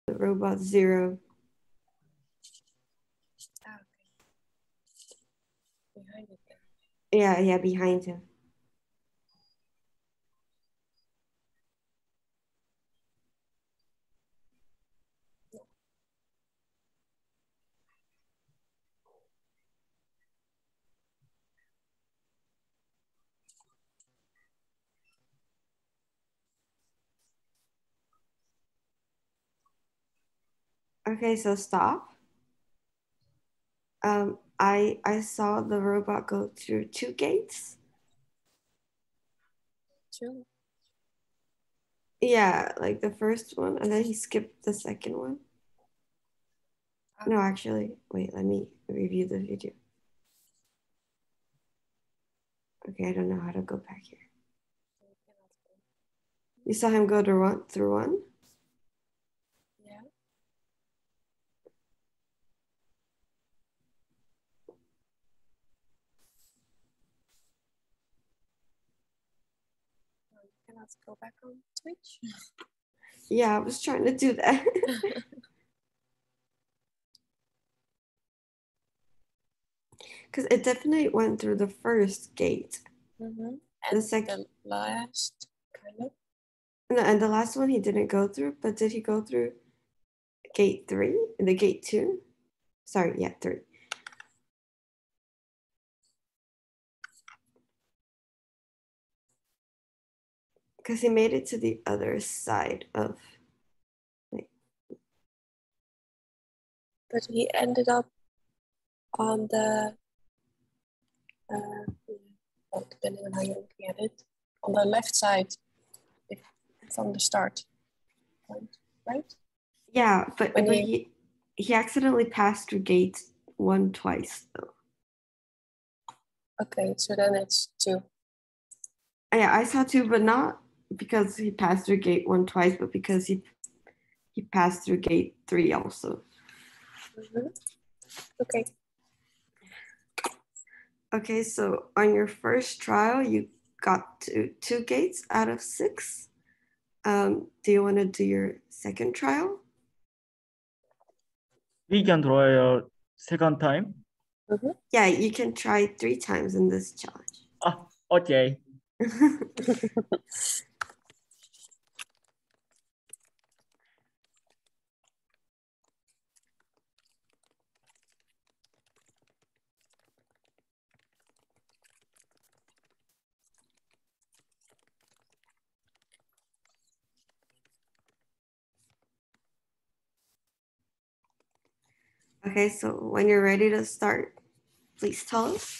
the robot 0. Ah, okay. Behind it then. Yeah, behind him. Okay, so stop. I saw the robot go through 2 gates. 2. Yeah, like the first one, and then he skipped the second one. No, actually, wait, let me review the video. Okay, I don't know how to go back here. You saw him go through one? Yeah. No, you cannot go back on Twitch. Yeah, I was trying to do that. Because it definitely went through the first gate. Mm-hmm. The And second, the last, kind of. no, and the last one he didn't go through, but did he go through gate 3? The gate 2? Sorry, yeah, 3. Because he made it to the other side of. But he ended up on the, well, depending on how you're looking at it, on the left side from the start point, right? Yeah, but When he accidentally passed through gate 1 twice though. Okay, so then it's 2. Yeah, I saw 2, but not because he passed through gate 1 twice, but because he passed through gate 3 also. Mm-hmm. Okay. Okay, so on your first trial, you got to 2 gates out of 6. Do you want to do your second trial? We can try a second time. Mm-hmm. Yeah, you can try 3 times in this challenge. Ah, okay. Okay, so when you're ready to start, please tell us.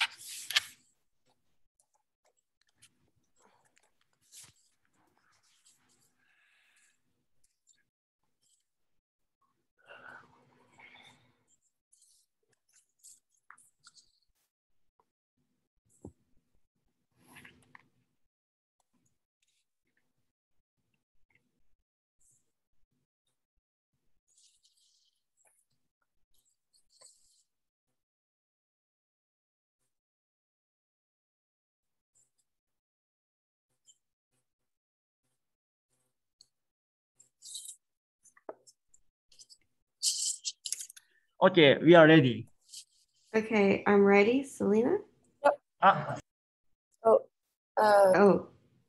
Okay, we are ready. Okay, I'm ready. Selena? Ah, Oh. Oh.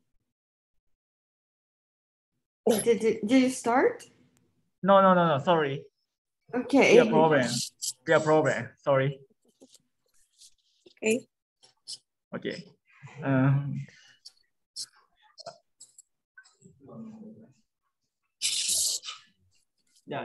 Did you start? no, sorry. Okay. We are problem. Sorry. Okay. Okay. Yeah.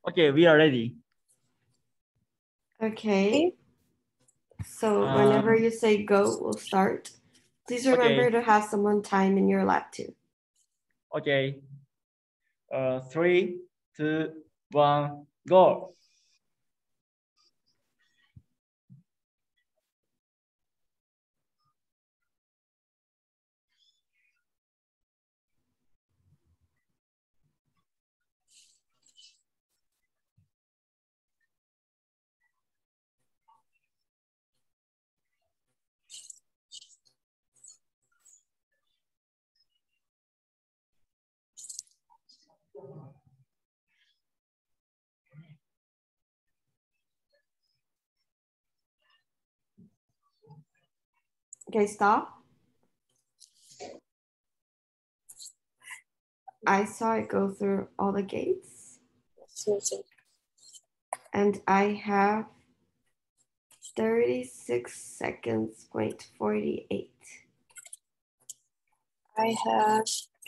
Okay, we are ready. Okay. So whenever you say go, we'll start. Please remember to have someone time in your lap too. Okay. 3, 2, 1, go. Okay, stop. I saw it go through all the gates. And I have 36 seconds, point 48. I have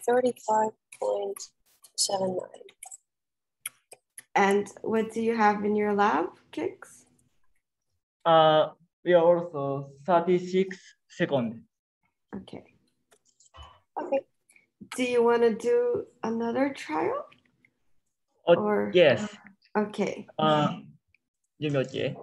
35.79. And what do you have in your lab, KIKS? We are also 36 seconds. Okay. Okay. Do you want to do another trial? Or Yes. okay. Give me okay.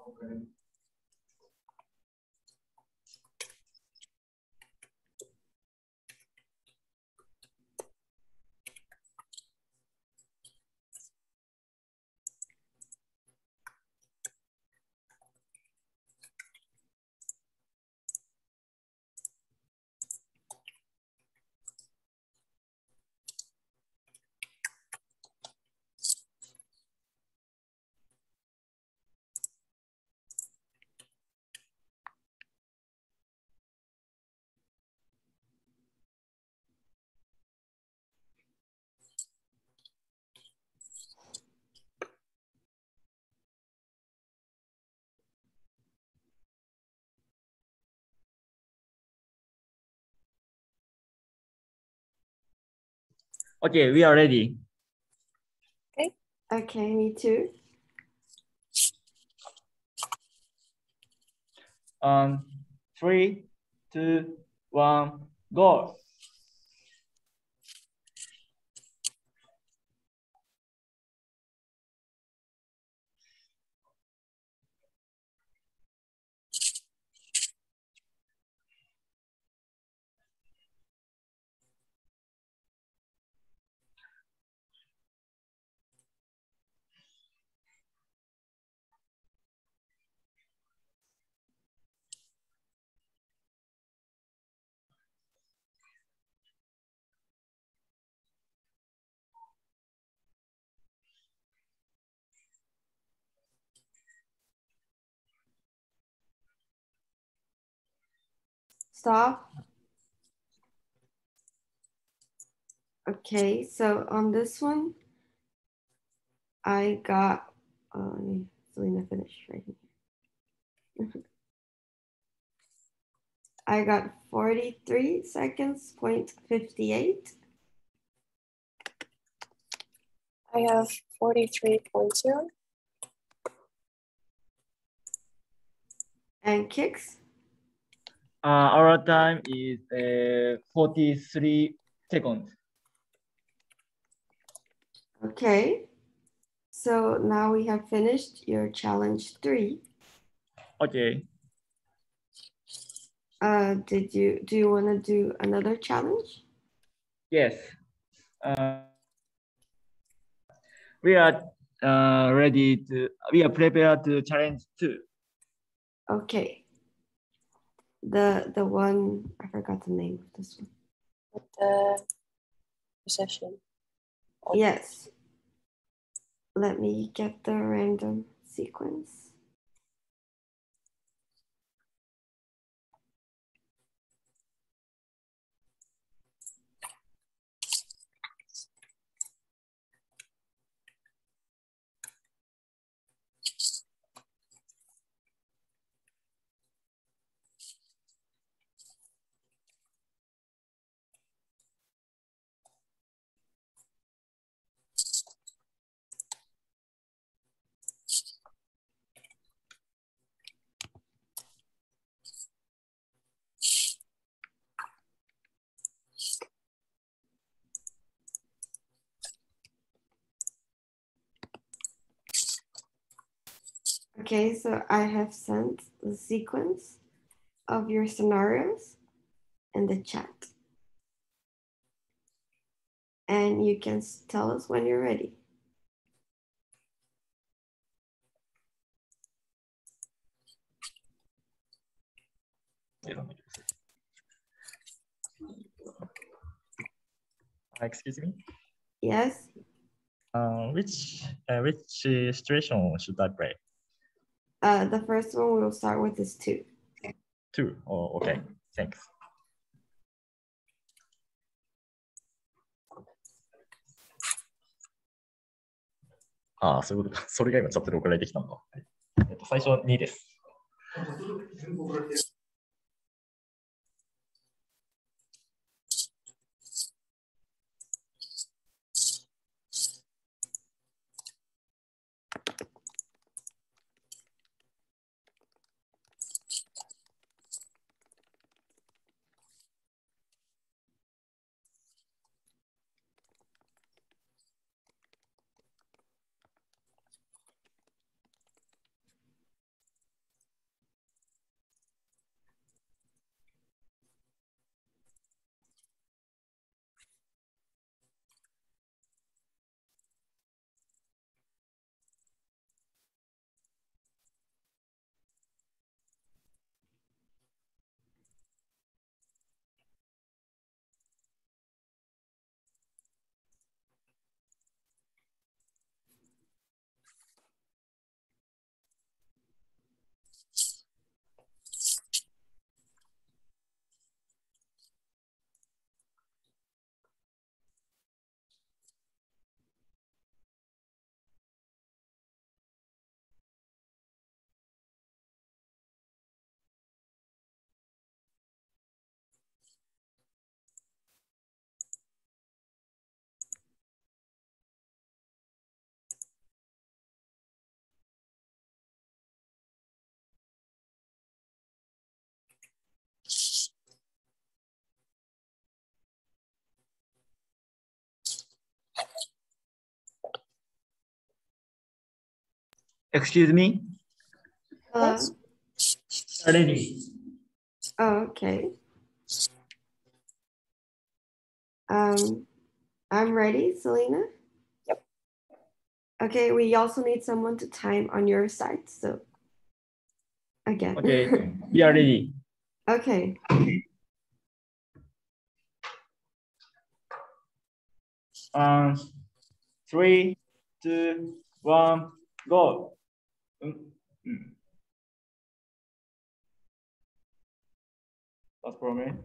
Okay, we are ready. Okay. Okay, me too. 3, 2, 1, go. Stop. Okay, so on this one, I got, Selena finished right here. I got 43 seconds, point 58. I have 43.0. And KIKS? Our time is 43 seconds. Okay. So now we have finished your challenge 3. Okay. Do you want to do another challenge? Yes. We are we are prepared to challenge 2. Okay. The one, I forgot the name of this one. The session. Yes. Let me get the random sequence. Okay, so I have sent the sequence of your scenarios in the chat. And you can tell us when you're ready. Excuse me. Yes. Which situation should I play? The first one we'll start with is 2. 2. Oh, okay. Thanks. Ah, そういうことか。それが今チャットで送られてきたのか。最初2です。 Excuse me? Hello? Yes. Ready. Oh, okay. I'm ready, Selena? Yep. Okay, we also need someone to time on your side, so again. Okay, we are ready. Okay. 3, 2, 1, go. That's for me.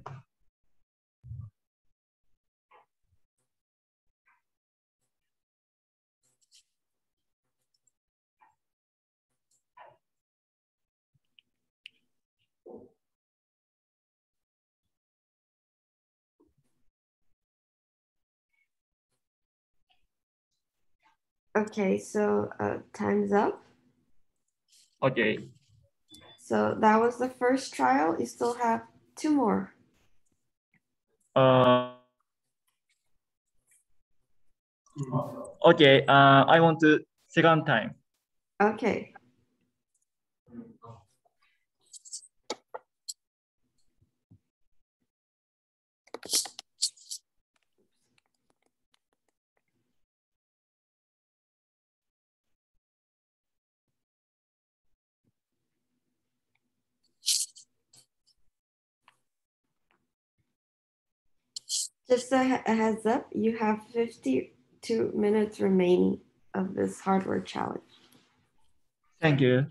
Okay, so time's up. Okay. So that was the first trial. You still have 2 more. Okay. I want to second time. Okay. Just a heads up, you have 52 minutes remaining of this hardware challenge. Thank you.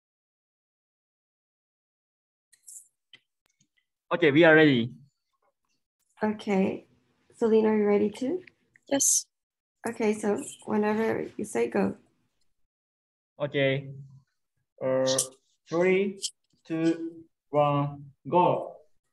Okay, we are ready. Okay. Selena, are you ready too? Yes. Okay, so whenever you say go. Okay. 3, 2, 1, go.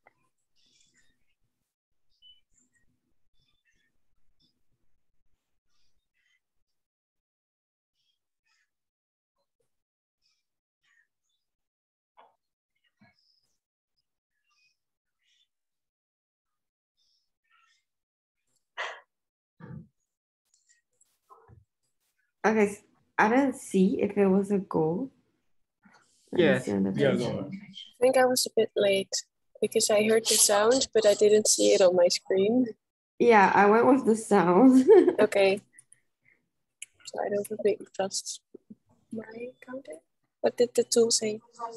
Okay, I didn't see if it was a goal. Let me Yes, see on the we are page. going. I think I was a bit late because I heard the sound, but I didn't see it on my screen. Yeah, I went with the sound. Okay. So I don't trust my counter. What did the tool say?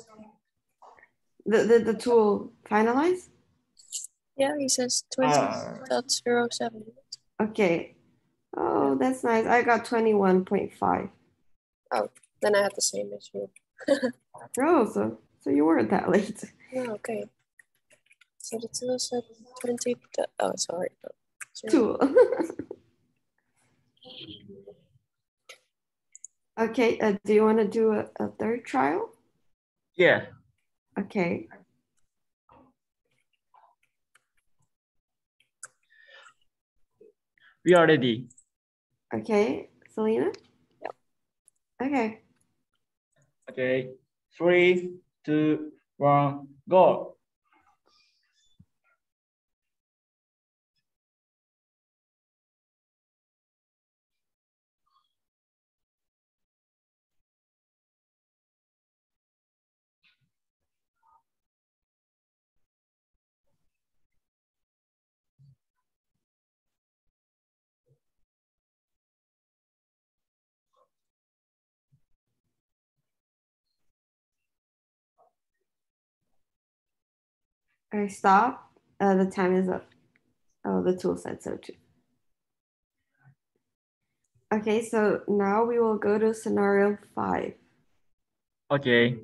the tool finalize? Yeah, he says Ah. 20.07. Okay. Oh, that's nice. I got 21.5. Oh, then I had the same as you. Oh, so you weren't that late. Oh, okay. So the tool said 20. Oh, sorry. Tool. Okay, do you want to do a third trial? Yeah. Okay. We are ready. Okay, Selena? Yep. Okay. Okay. 3, 2, 1, go. Okay, stop. The time is up. Oh, the tool said so too. Okay, so now we will go to scenario 5. Okay.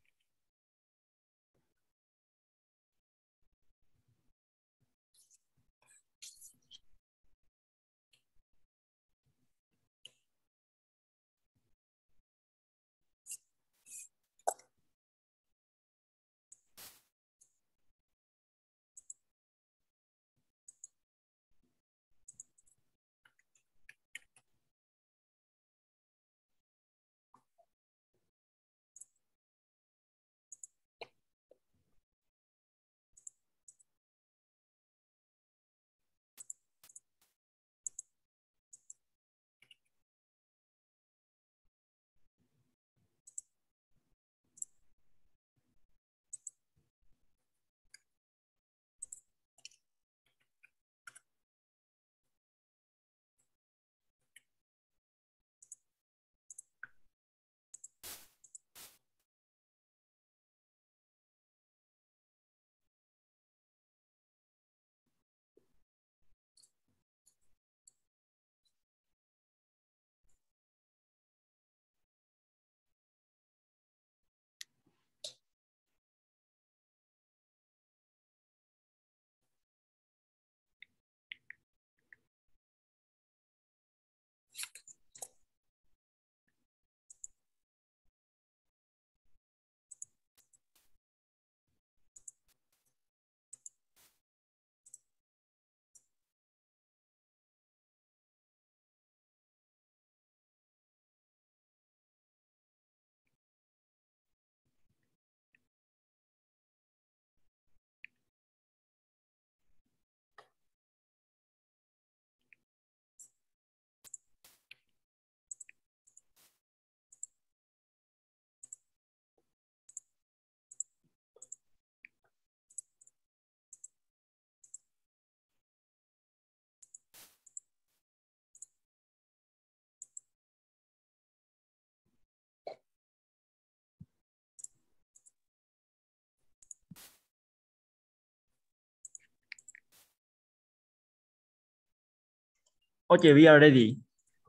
Okay, we are ready.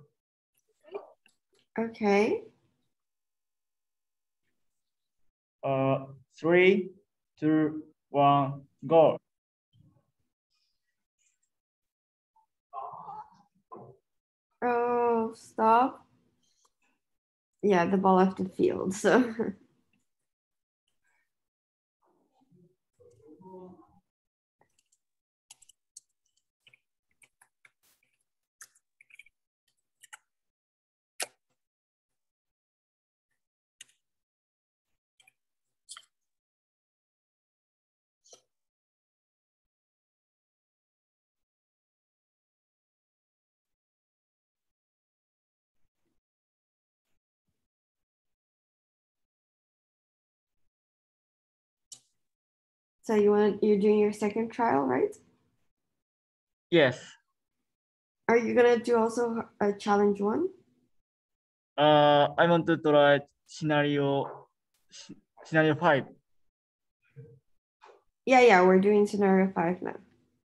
Okay. 3, 2, 1, go. will stop. Yeah, the ball left the field. So so you're doing your second trial, right? Yes. Are you gonna do also a challenge 1? I want to try scenario 5. Yeah, we're doing scenario 5 now.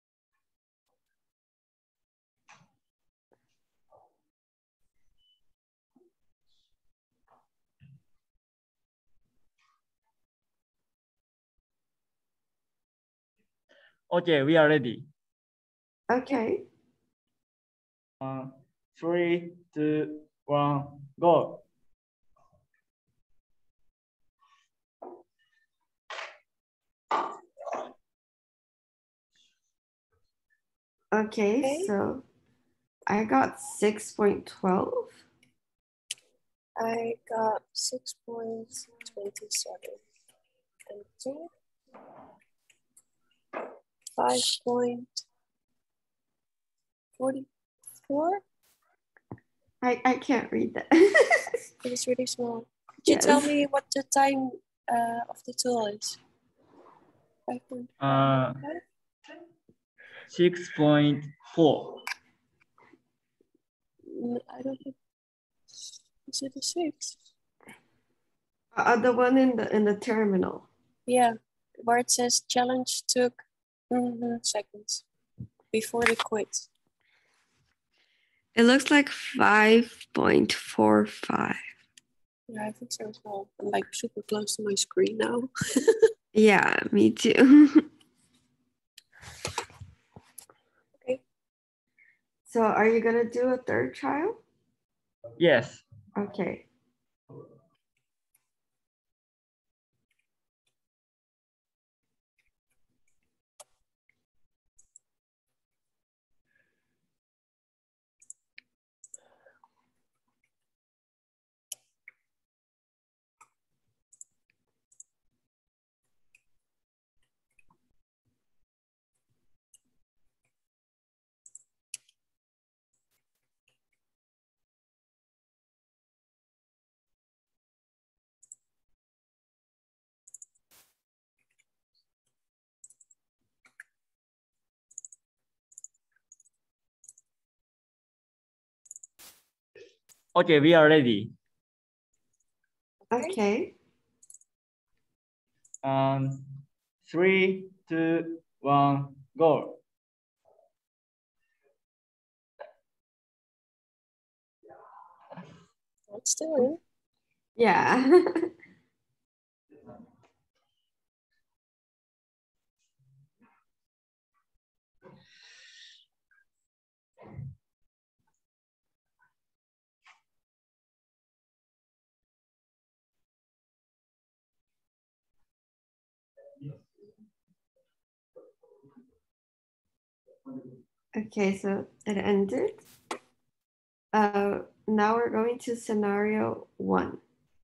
Okay, we are ready. Okay. 3, 2, 1, go. Okay, so I got 6.12. I got 6.27 and 2. 5.44. I can't read that. It is really small. Could you tell me what the time of the tool is? 5.5. 6.4. I don't think. Is it a 6? The one in the terminal. Yeah, where it says challenge took seconds before the quit. It looks like 5.45. Yeah, I think so as well. I'm like super close to my screen now. Yeah, me too. Okay. So are you gonna do a third trial? Yes. Okay. Okay, we are ready. Okay. 3, 2, 1, go. It's still in. Yeah. Okay, so it ended. Now we're going to scenario 1.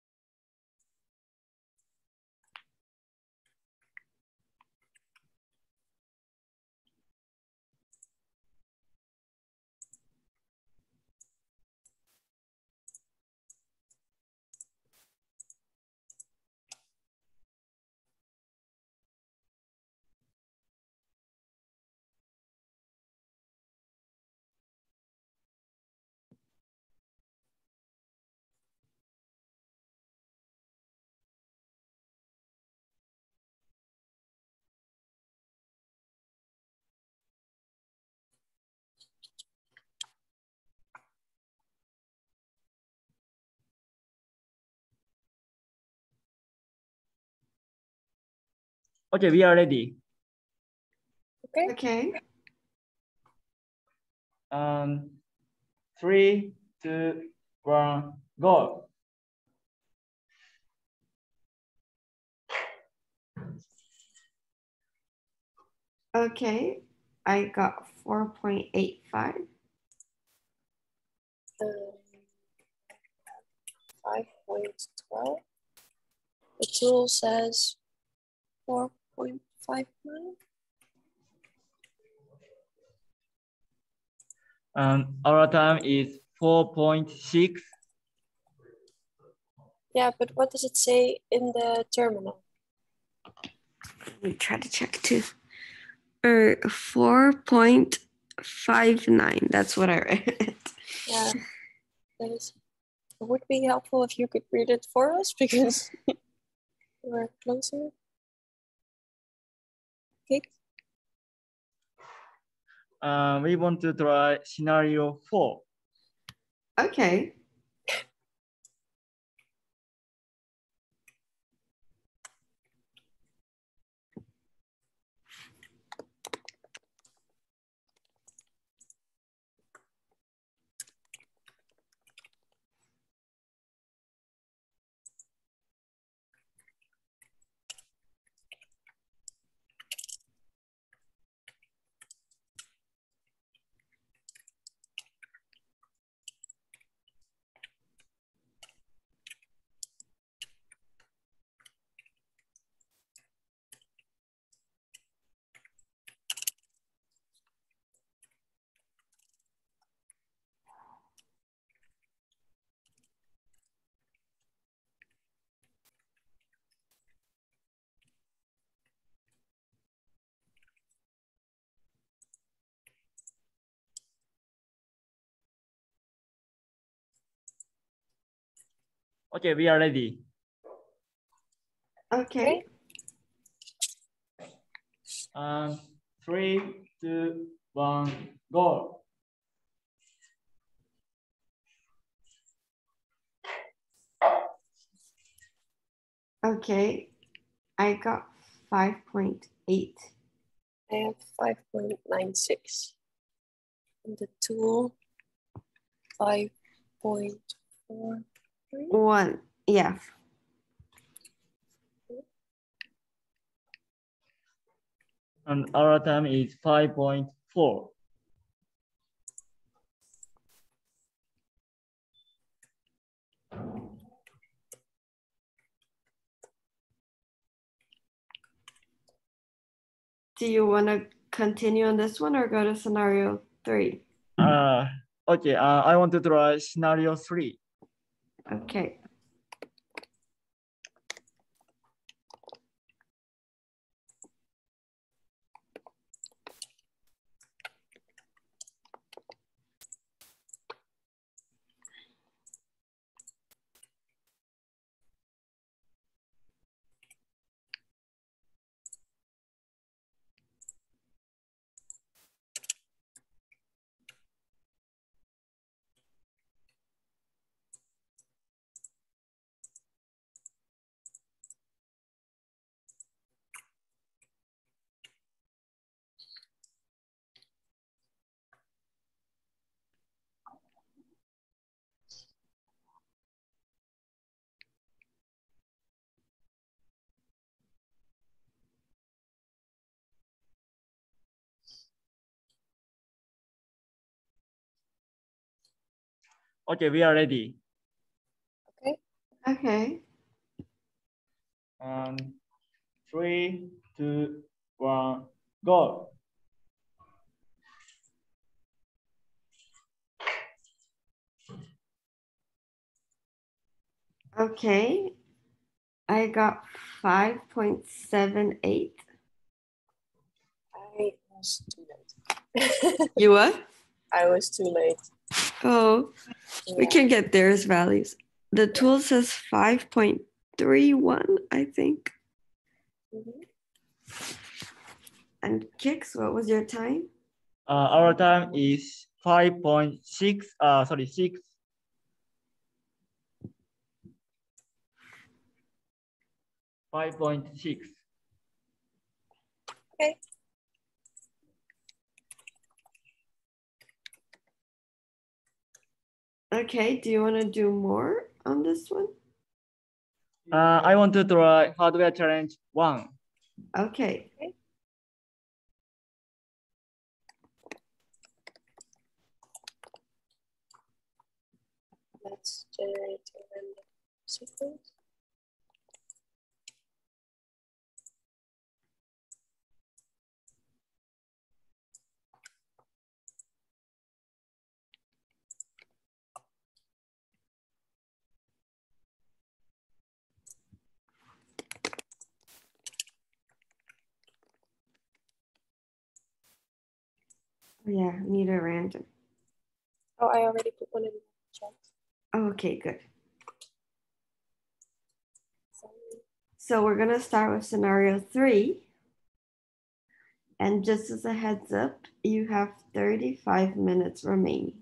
Okay, we are ready. Okay. Okay. 3, 2, 1, go. Okay, I got 4.85. 5.12. The tool says 4.59. Our time is 4.6. Yeah, but what does it say in the terminal? Let me try to check too. 4.59. That's what I read. Yeah, that is. It would be helpful if you could read it for us because we're closer. Okay. We want to try scenario 4. Okay. Okay, we are ready. Okay. 3, 2, 1, go. Okay. I got 5.8. I have 5.96. And the tool 5.43. 1. Yeah. And our time is 5.4. Do you want to continue on this one or go to scenario 3? Okay, I want to try scenario 3. Okay. Okay, we are ready. Okay. Okay. 3, 2, 1, go. Okay. I got 5.78. I was too late. You what? I was too late. Oh, we Yeah. can get theirs values. The tool says 5.31, I think. Mhm. And KIKS, what was your time? Our time is 5.6. Sorry, 6. 5.6. Okay. Okay, do you want to do more on this one? I want to try hardware challenge 1. Okay. Let's generate a random sequence. Yeah, need a random. Oh, I already put one in the chat. Okay, good. Sorry. So we're gonna start with scenario 3. And just as a heads up, you have 35 minutes remaining.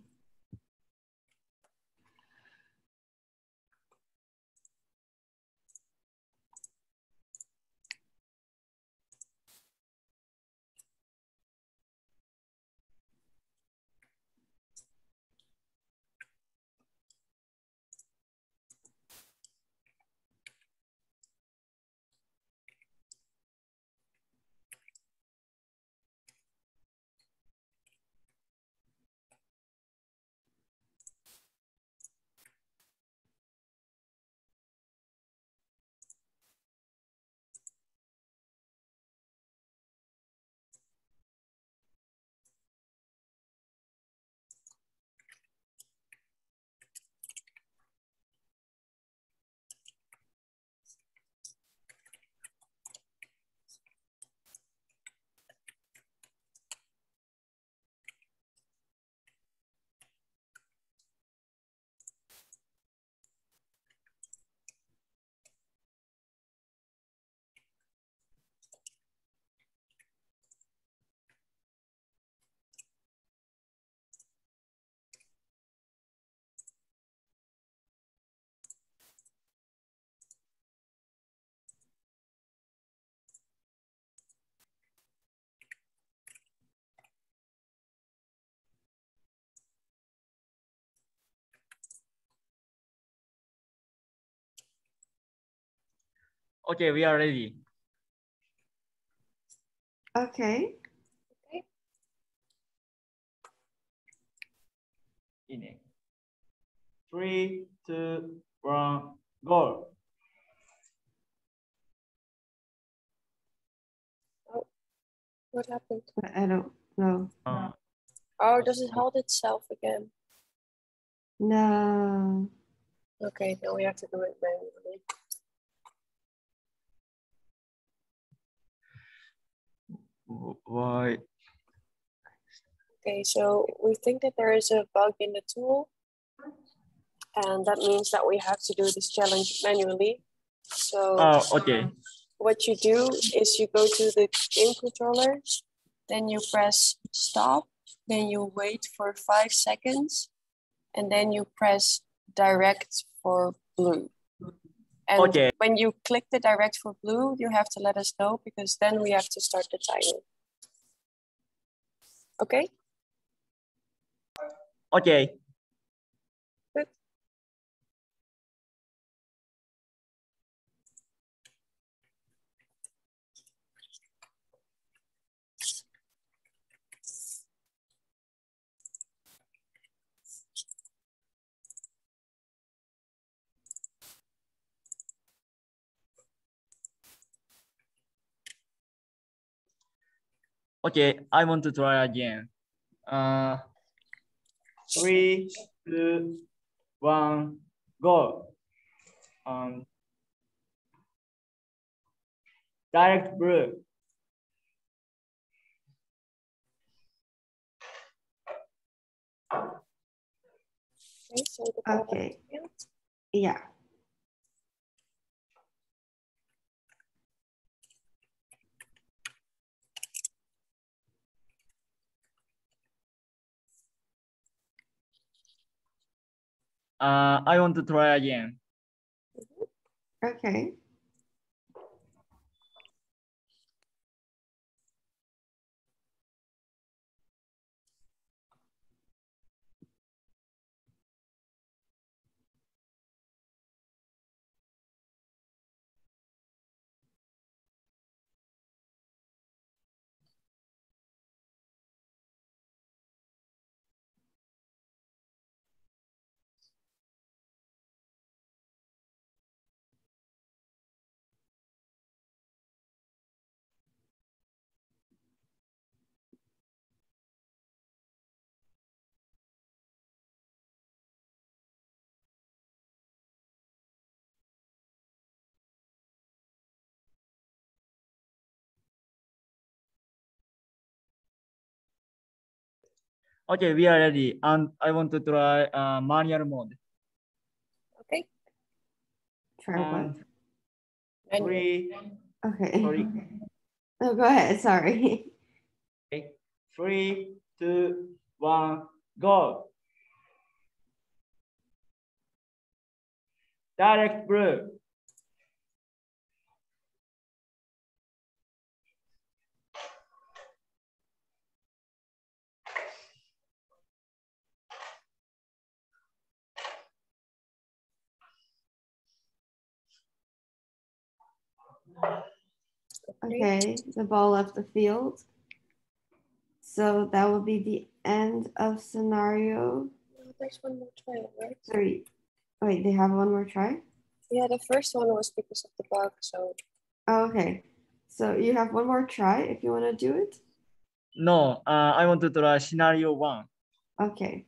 Okay, we are ready. Okay. いいね。3, 2, 1, go. What happened? I don't know. Oh, does it hold itself again? No. Okay, now we have to do it manually. Why? Okay, so we think that there is a bug in the tool, and that means that we have to do this challenge manually. So Okay. what you do is you go to the game controller, then you press stop, then you wait for 5 seconds, and then you press direct for blue. And Okay. when you click the direct for blue, you have to let us know, because then we have to start the timer. Okay? Okay. Good. Okay, I want to try again. 3, 2, 1, go. Direct blue. Okay, so the ball Okay. field. Yeah. I want to try again. Okay. Okay, we are ready. And I want to try manual mode. Okay. Try what? And Manual. 3, Okay. sorry. Oh, go ahead. Sorry. Okay. 3, 2, 1, go. Direct blue. Okay, the ball left the field. So that will be the end of scenario There's one more try, right? 3. Wait, they have one more try? Yeah, the first one was because of the bug, so. Oh, okay. So you have one more try if you want to do it? No, I want to try scenario 1. Okay.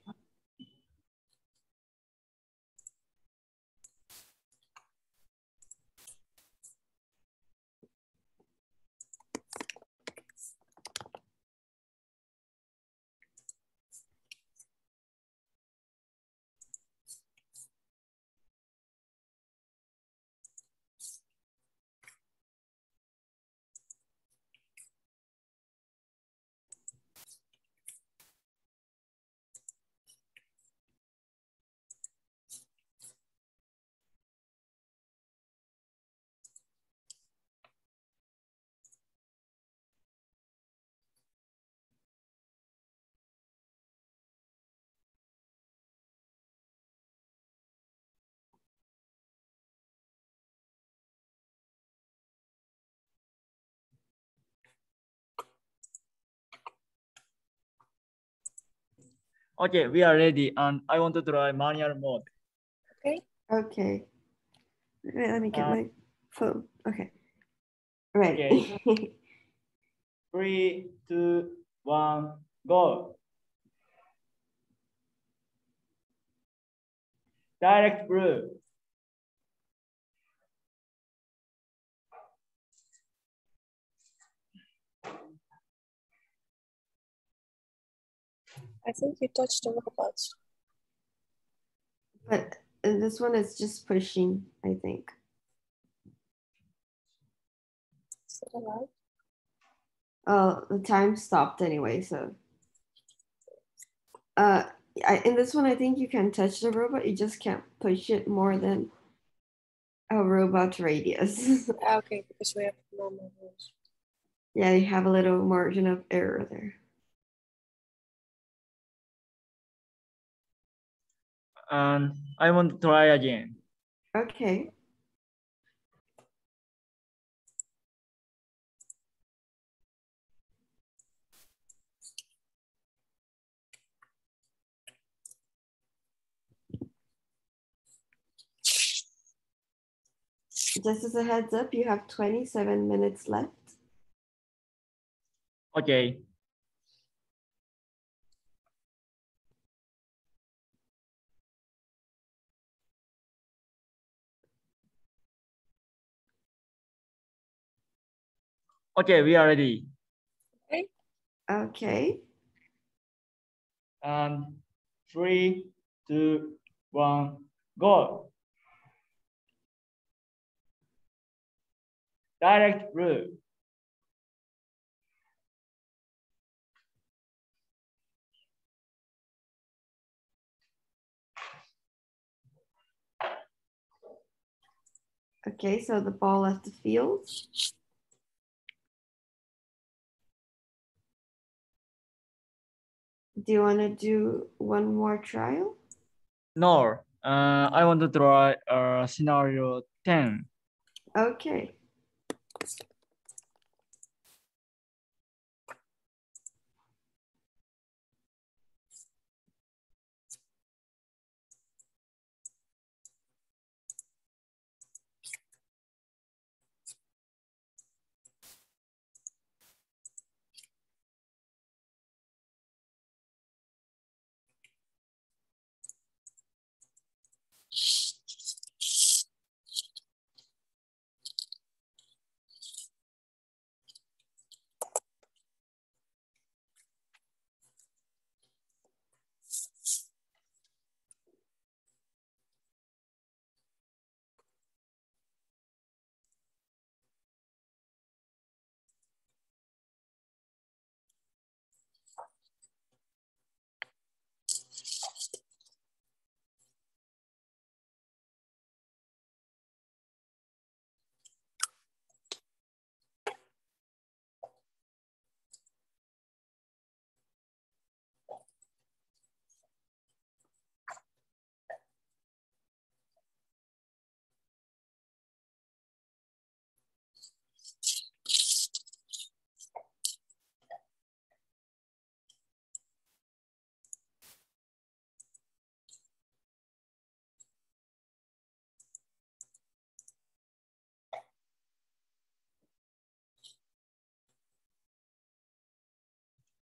Okay, we are ready. And I want to try manual mode. Okay. Okay. Wait, let me get my phone. Okay. Ready. Okay. 3, 2, 1, go. Direct blue. I think you touched the robots. But this one is just pushing, I think. Is that allowed? Oh, the time stopped anyway, so. In this one, I think you can touch the robot. You just can't push it more than a robot radius. Ah, okay, because we have normal rules. Yeah, you have a little margin of error there. And I want to try again. Okay. Just as a heads up, you have 27 minutes left. Okay. Okay, we are ready. Okay. Okay. And 3, 2, 1, go. Direct blue. Okay, so the ball left the field. Do you want to do one more trial? No, I want to try scenario 10. Okay.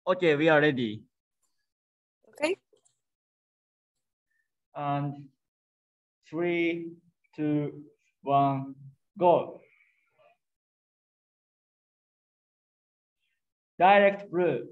Okay, we are ready. Okay. And 3, 2, 1, go. Direct blue.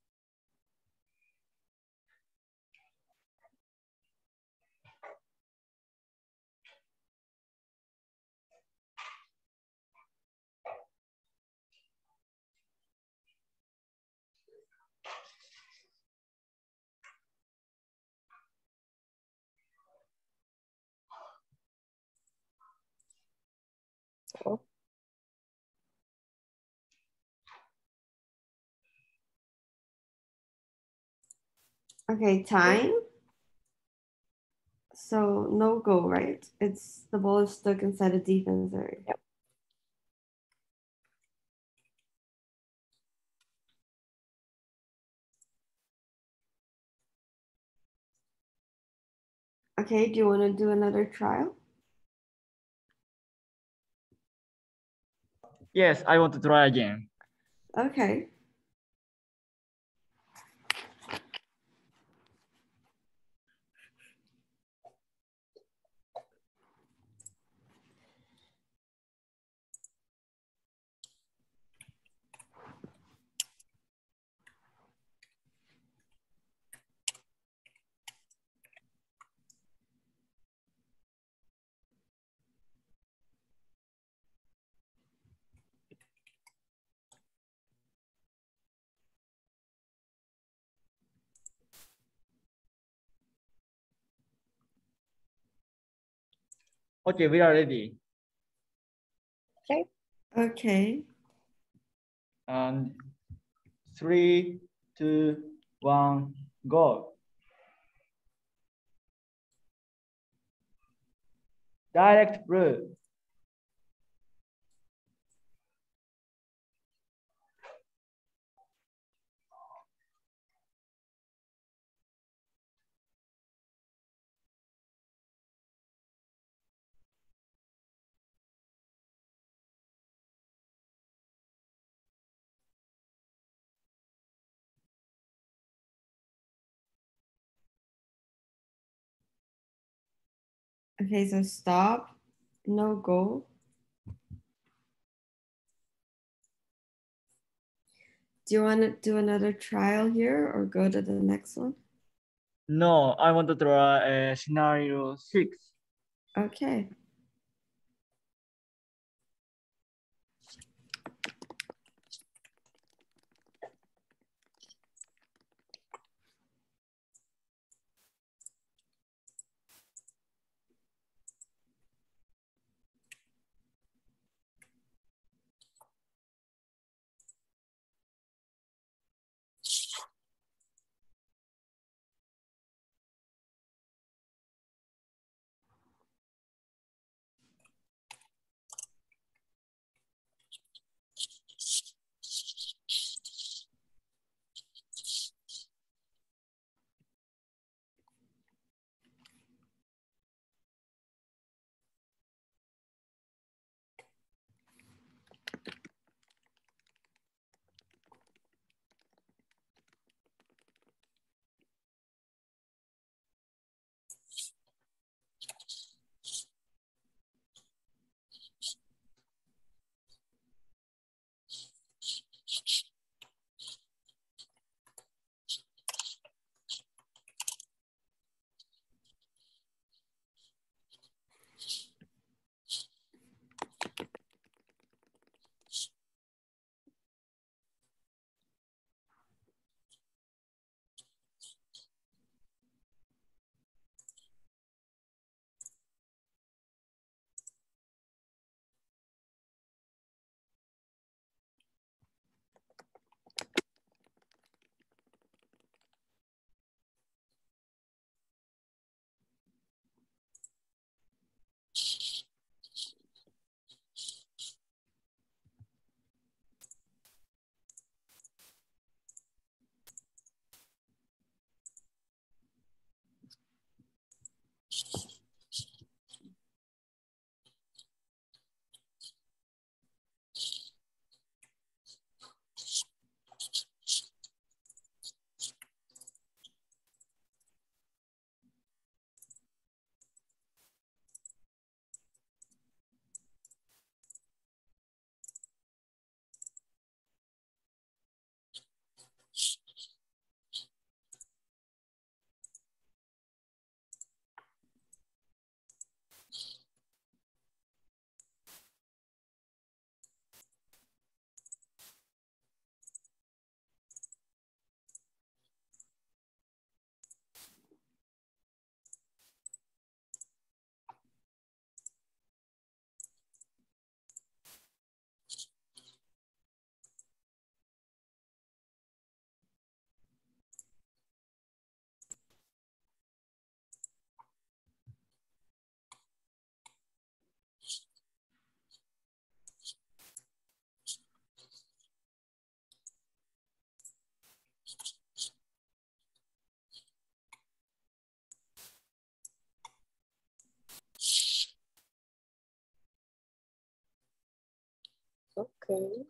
Oh. Okay, time. So no go, right? It's the ball is stuck inside the defense area. Yep. Okay, do you want to do another trial? Yes, I want to try again. Okay. Okay, we are ready. Okay. Okay. And 3, 2, 1, go. Direct blue. Okay, so stop. No go. Do you want to do another trial here or go to the next one? No, I want to try scenario 6. Okay. Okay.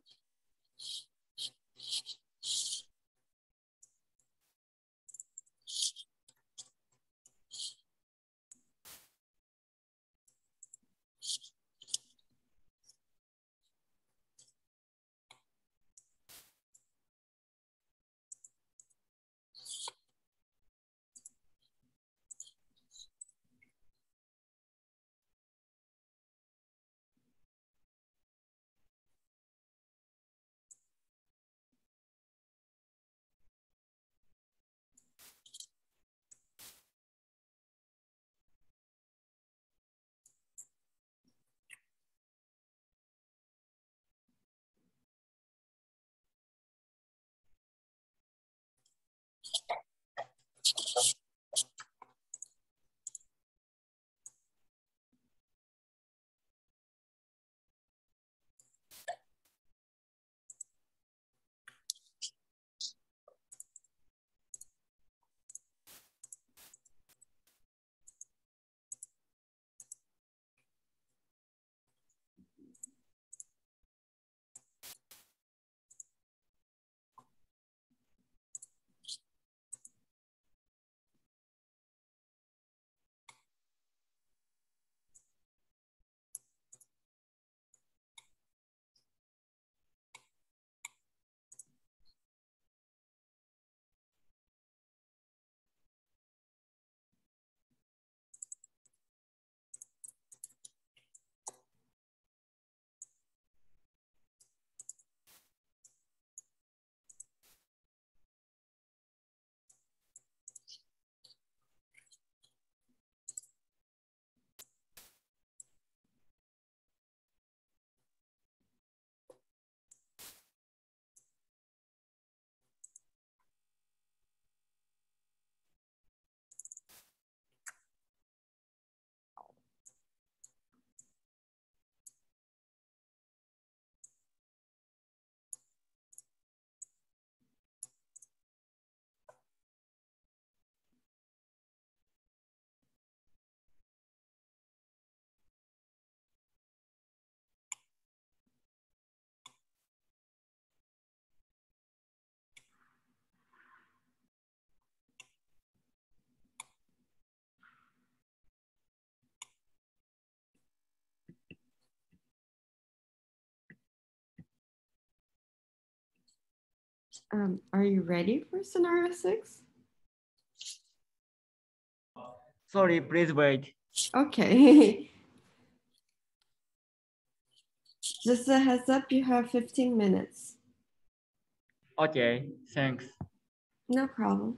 Are you ready for scenario 6? Sorry, please wait. Okay. Just a heads up, you have 15 minutes. Okay, thanks. No problem.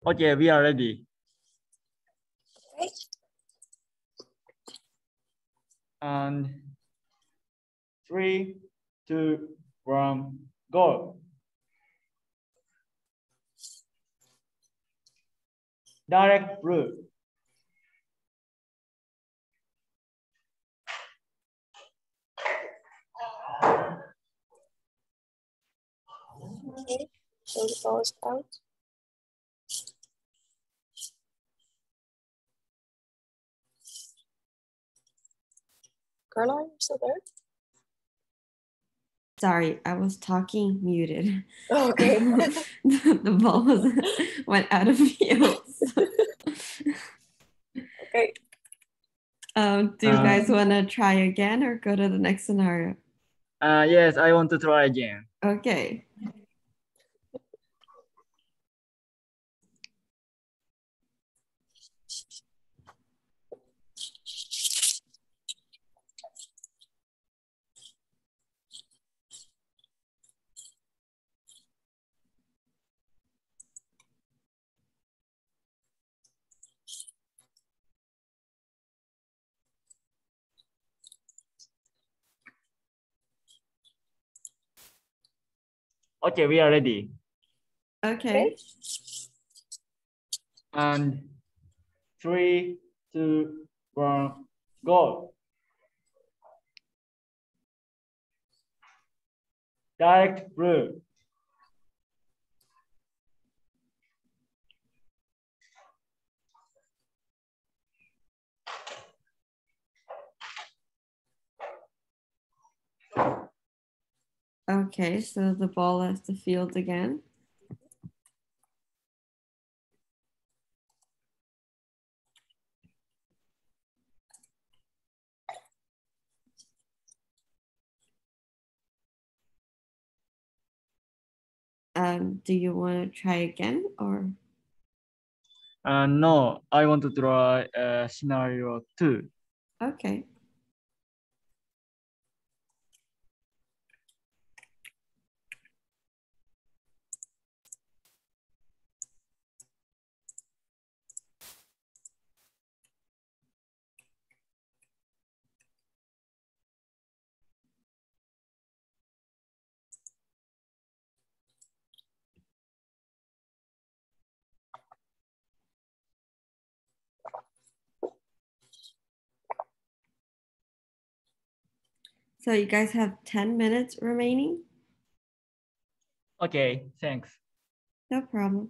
Okay, we are ready. Okay. And 3, 2, 1, go. Direct blue. Okay. So the ball is out. Carla, are you still there? Sorry, I was talking muted. Oh, okay. The ball went out of field. Okay. Do you guys want to try again or go to the next scenario? Yes, I want to try again. Okay. Okay, we are ready. Okay. And 3, 2, 1, go. Direct blue. Okay, so the ball left the field again. Do you want to try again or? No, I want to try scenario 2. Okay. So you guys have 10 minutes remaining? Okay, thanks. No problem.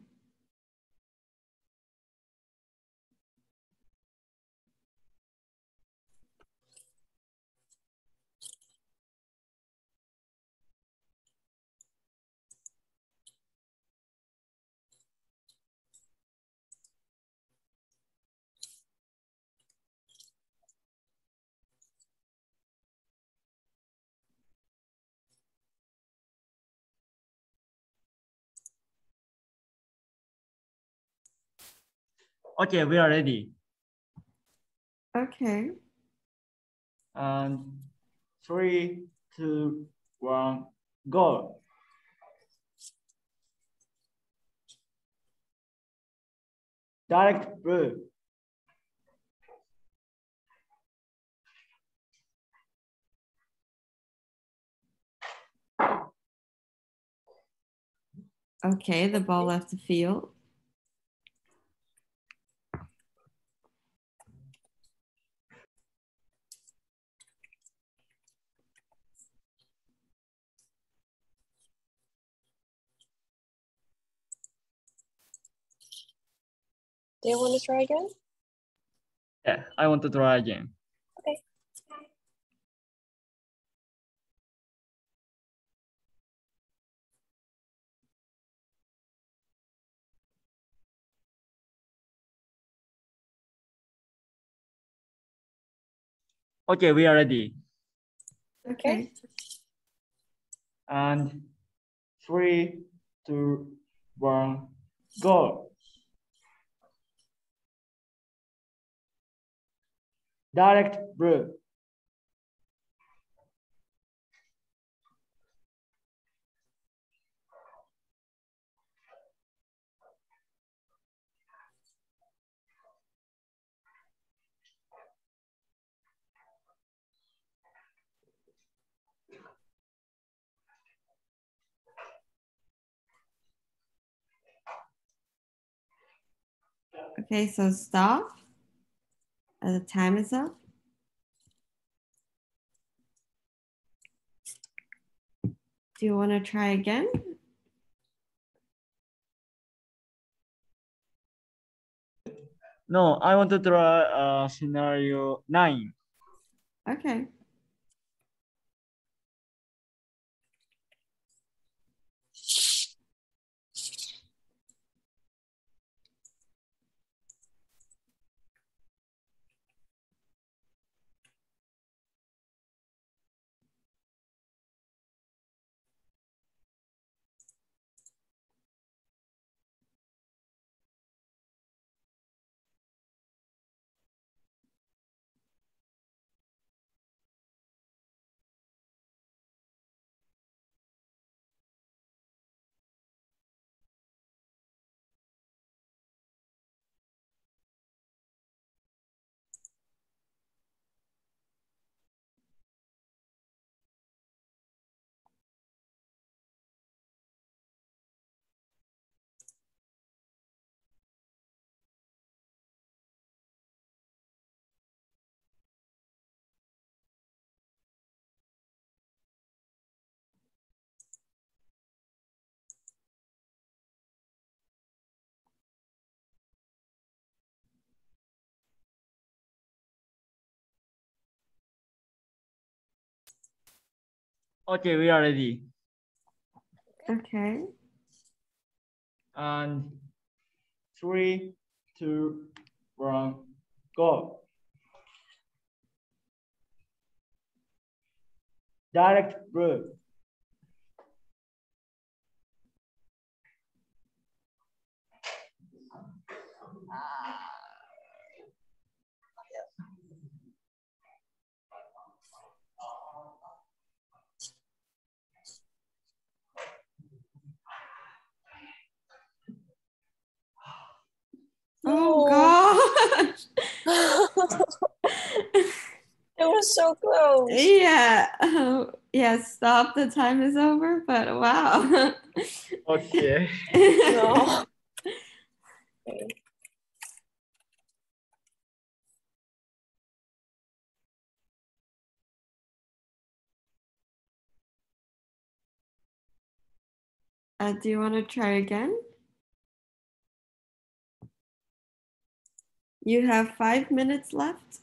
Okay, we are ready. Okay. And 3, 2, 1, go. Direct blue. Okay, the ball left the field. Do you want to try again? Yeah, I want to try again. Okay. Okay, we are ready. Okay. And 3, 2, 1, go. Direct blue. Okay, so stop. The time is up. Do you want to try again? No, I want to try scenario 9. Okay. Okay, we are ready. Okay. And 3, 2, 1, go. Direct route. Oh No. gosh. It was so close. Yeah. Yeah, stop. The time is over, but wow. Okay. No. Okay. Do you want to try again? You have 5 minutes left.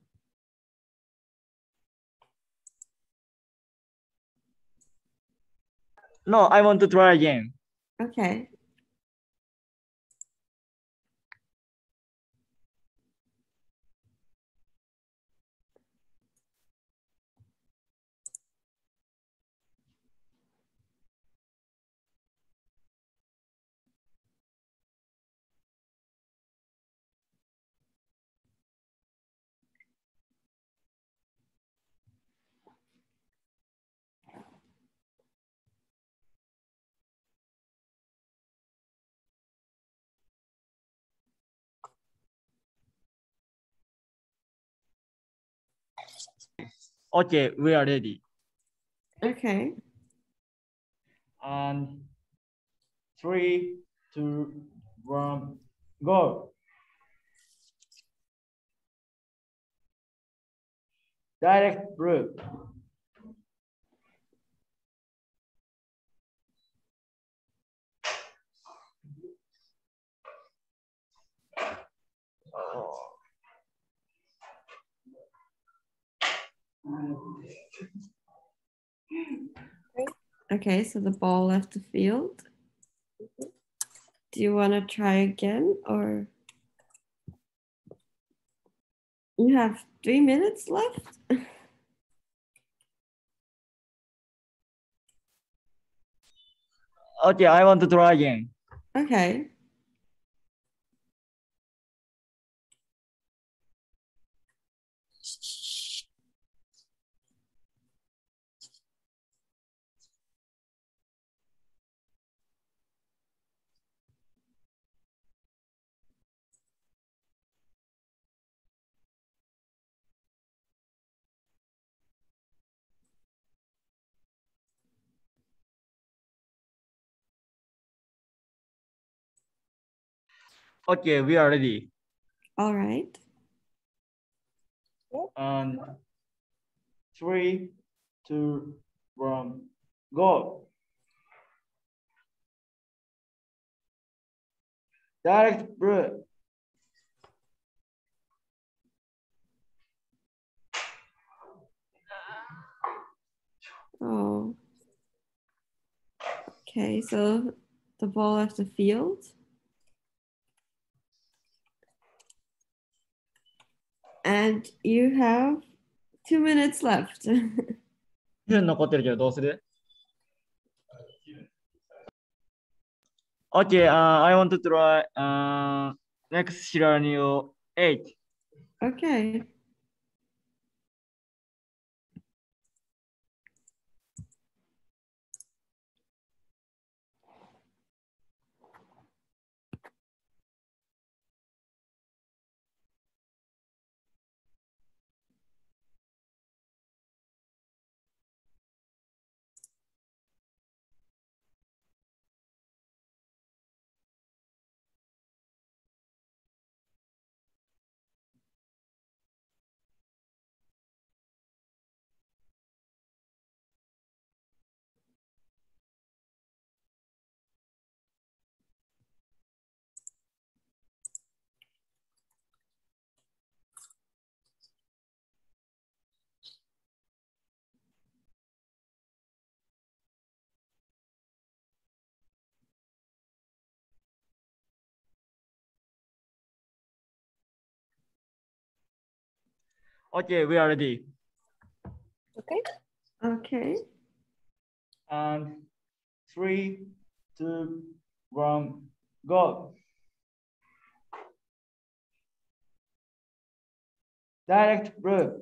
No, I want to try again. Okay. Okay, we are ready. Okay. And 3, 2, 1, go. Direct route. Okay, so the ball left the field. Do you want to try again or you have 3 minutes left? Okay, I want to try again. Okay. Okay, we are ready. All right. And 3, 2, 1, go. Direct blue. Oh. Okay, so the ball left the field. And you have 2 minutes left. 2分残ってるけどどうする Okay, I want to try next scenario 8. Okay. Okay, we are ready. Okay. Okay. And 3, 2, 1, go. Direct blue.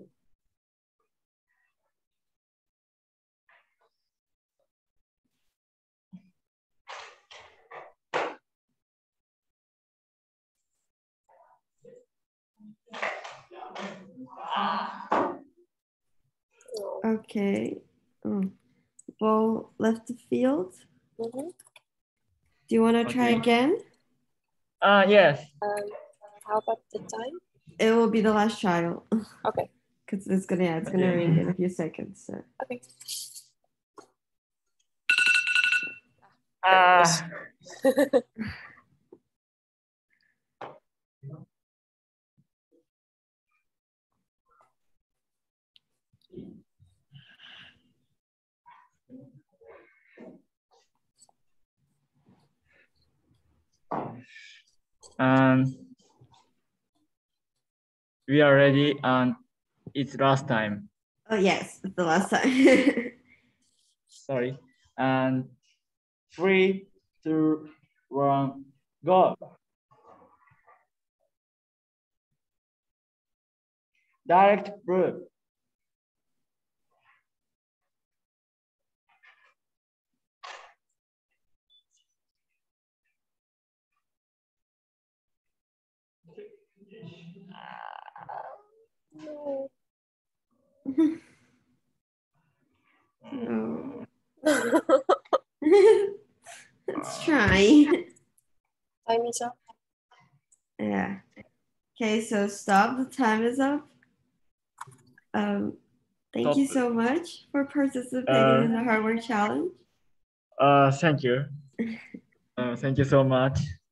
Okay. Oh. Ball left the field. Mm-hmm. Do you want to try Okay. again? Yes. How about the time? It will be the last trial. Okay. Because it's gonna ring in a few seconds. So. Okay. And we are ready, and it's last time. Oh yes, it's the last time. Sorry. And 3, 2, 1, go. Direct blue. No. No. Let's try. Time is up. Yeah. Okay, so stop. The time is up. Thank you so much for participating in the hard work challenge. Thank you. Thank you so much.